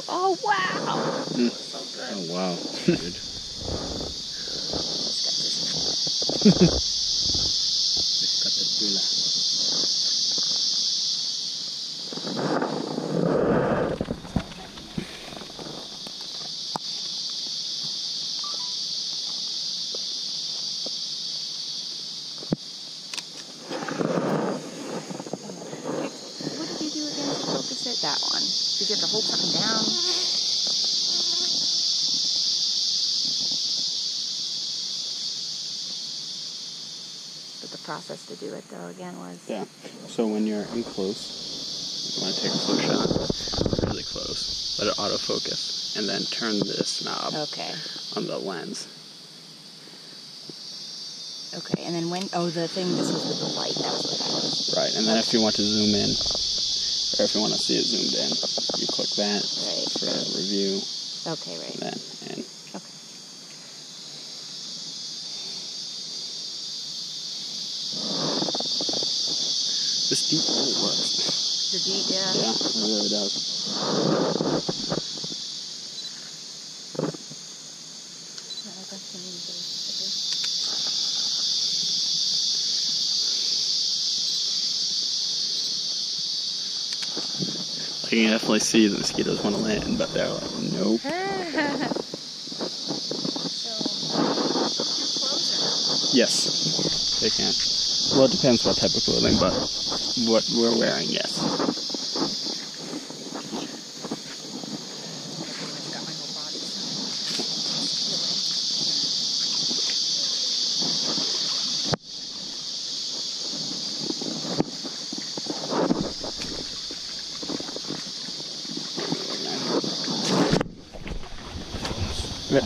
Oh, wow! Mm. So good. Oh, wow. Good. Caterpillar. What did you do again to focus it? That one. Did you have to hold something down? But the process to do it, though, again, was... Yeah. So when you're in close, you want to take a close shot, really close, let it autofocus, and then turn this knob on the lens. Okay, and then when... Oh, the thing, this was with the light. That was what that was. Right, and then if you want to zoom in, or if you want to see it zoomed in, you click that for review. Okay, right. And then in. Okay. This deep really works. The deep, yeah? Yeah, it really does. You can definitely see the mosquitoes want to land, but they're like, nope. So, too close or no? Yes, they can. Well, it depends what type of clothing, but what we're wearing, yes. Got my whole body. Yeah.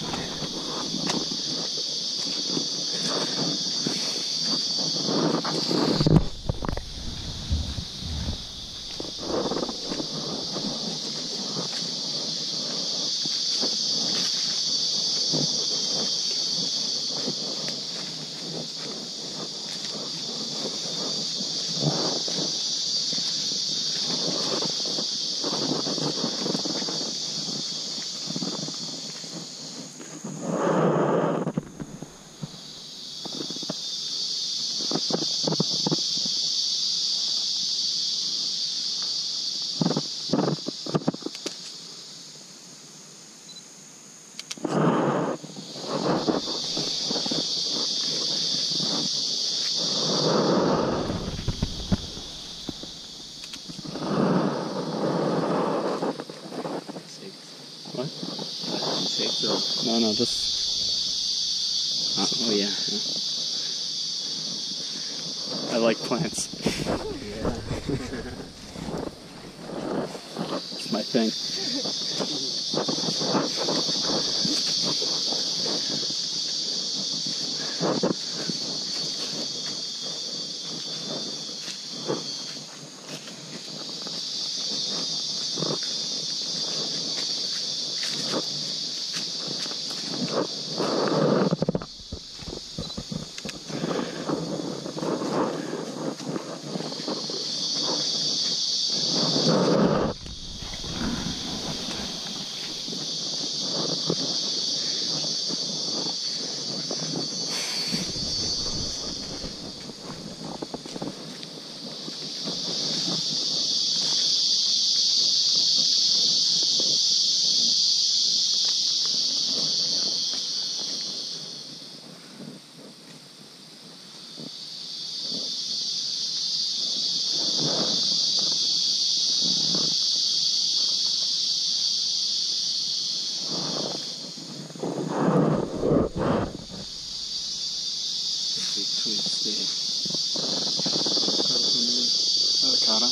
What? No, just... oh, yeah. I like plants. It's my thing. Avocado.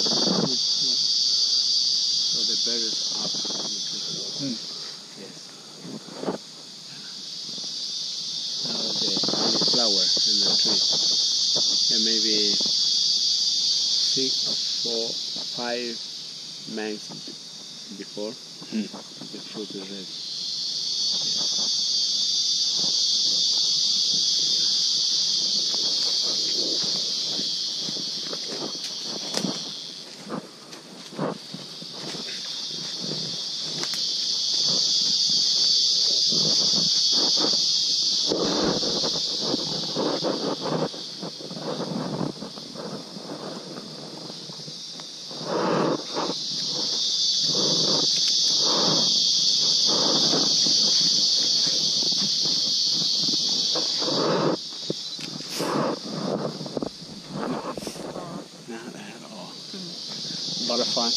So the berries up on the tree. Yes. Now the flower in the tree. And maybe 6, 4, 5 months before the fruit is ready. fine.